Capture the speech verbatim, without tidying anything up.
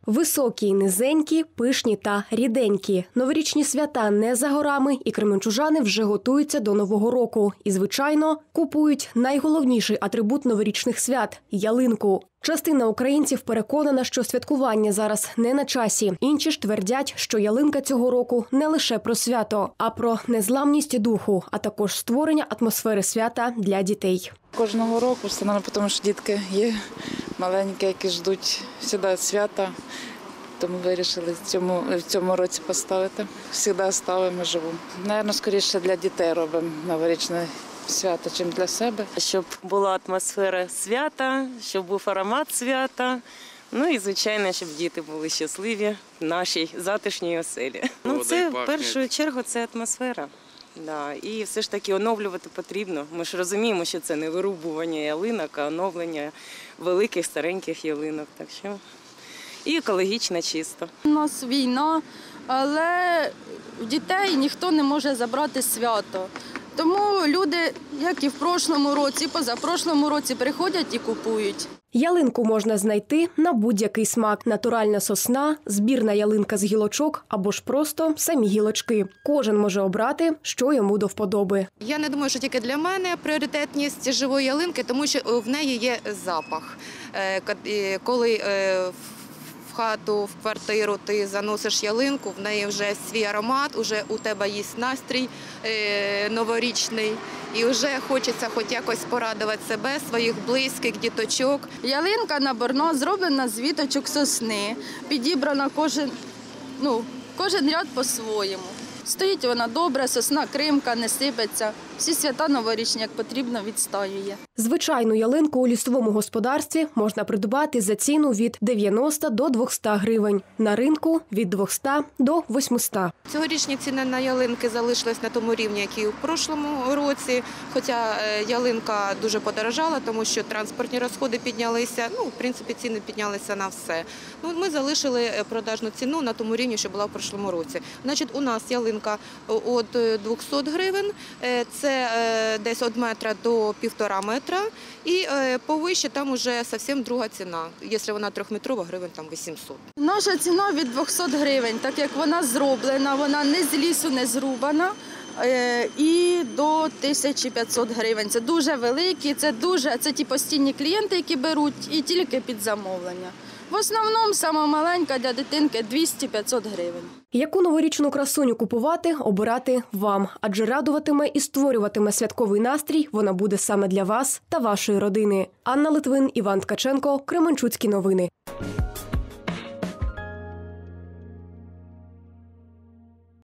Високі, низенькі, пишні та ріденькі. Новорічні свята не за горами, і кременчужани вже готуються до Нового року. І, звичайно, купують найголовніший атрибут новорічних свят – ялинку. Частина українців переконана, що святкування зараз не на часі. Інші ж твердять, що ялинка цього року не лише про свято, а про незламність духу, а також створення атмосфери свята для дітей. Кожного року встановлено, тому що дітки є маленькі, які ждуть завжди свята. Тому вирішили в цьому, в цьому році поставити. Завжди ставимо живу. Наверно, скоріше для дітей робимо новорічне свято, чим для себе. Щоб була атмосфера свята, щоб був аромат свята. Ну і, звичайно, щоб діти були щасливі в нашій затишній оселі. Ну, це, в першу чергу, це атмосфера. Да. І все ж таки оновлювати потрібно. Ми ж розуміємо, що це не вирубування ялинок, а оновлення великих, стареньких ялинок. Так що і екологічно чисто. У нас війна, але в дітей ніхто не може забрати свято. Тому люди, як і в прошлому році, позапрошлому році, приходять і купують. Ялинку можна знайти на будь-який смак. Натуральна сосна, збірна ялинка з гілочок або ж просто самі гілочки. Кожен може обрати, що йому до вподоби. Я не думаю, що тільки для мене пріоритетність живої ялинки, тому що в неї є запах. Коли в хату, в квартиру ти заносиш ялинку, в неї вже свій аромат, вже у тебе є настрій новорічний. І вже хочеться хоч якось порадувати себе, своїх близьких, діточок. Ялинка наборна, зроблена з віточок сосни, підібрана кожен, ну, кожен ряд по-своєму. Стоїть вона добре, сосна кримка, не сипеться. Всі свята новорічні, як потрібно, відстоює. Звичайну ялинку у лісовому господарстві можна придбати за ціну від дев'яноста до двохсот гривень. На ринку – від двохсот до восьмисот. Цьогорічні ціни на ялинки залишились на тому рівні, як і в прошлому році. Хоча ялинка дуже подорожала, тому що транспортні розходи піднялися. Ну, в принципі, ціни піднялися на все. Ну, ми залишили продажну ціну на тому рівні, що була в прошлому році. Значить, у нас ялинка від двохсот гривень. Це десь від метра до півтора метра. І повище там вже зовсім друга ціна. Якщо вона трьохметрова, гривень там вісімсот. Наша ціна від двохсот гривень, так як вона зроблена, вона не з лісу, не зрубана. І до тисячі п'ятсот гривень. Це дуже великі, це дуже, це ті постійні клієнти, які беруть, і тільки під замовлення. В основному, сама маленька для дитинки – двісті - п'ятсот гривень. Яку новорічну красуню купувати – обирати вам. Адже радуватиме і створюватиме святковий настрій вона буде саме для вас та вашої родини. Анна Литвин, Іван Ткаченко, Кременчуцькі новини.